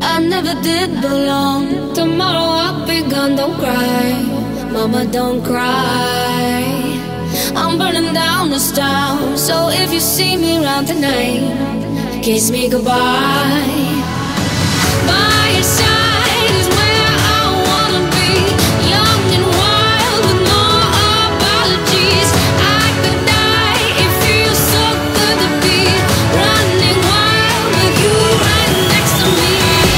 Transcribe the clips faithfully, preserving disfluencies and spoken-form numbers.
I never did belong. Tomorrow I'll be gone, don't cry. Mama, don't cry. I'm burning down this town, so if you see me around tonight, kiss me goodbye. By your side is where I wanna be, young and wild with no apologies. I could die, it feels so good to be running wild with you right next to me.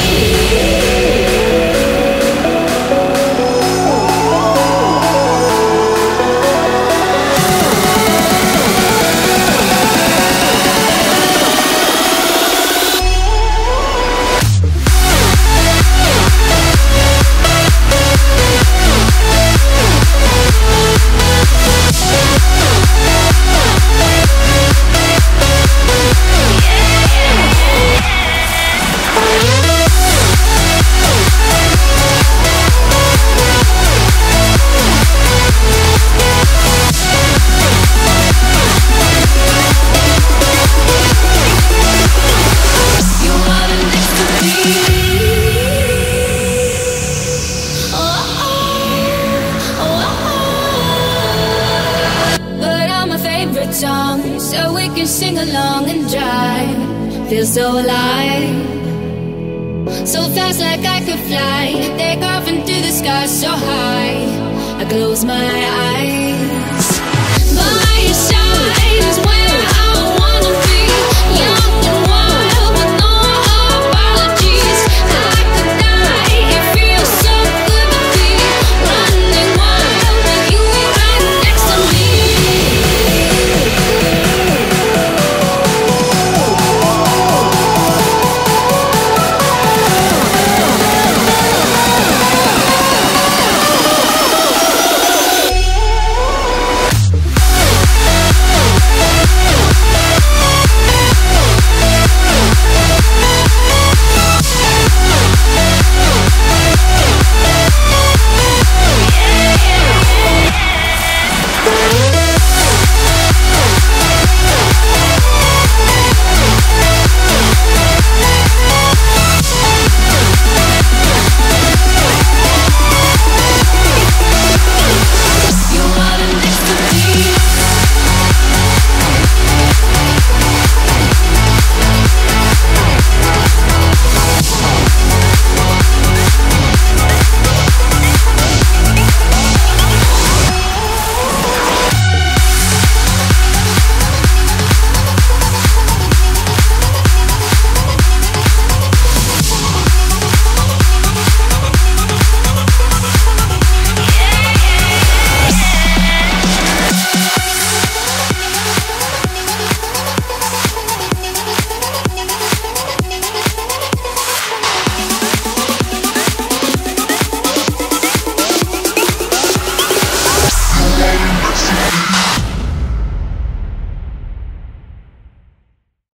Song, so we can sing along and drive. Feel so alive, so fast like I could fly. Take off into the sky so high, I close my eyes. By your side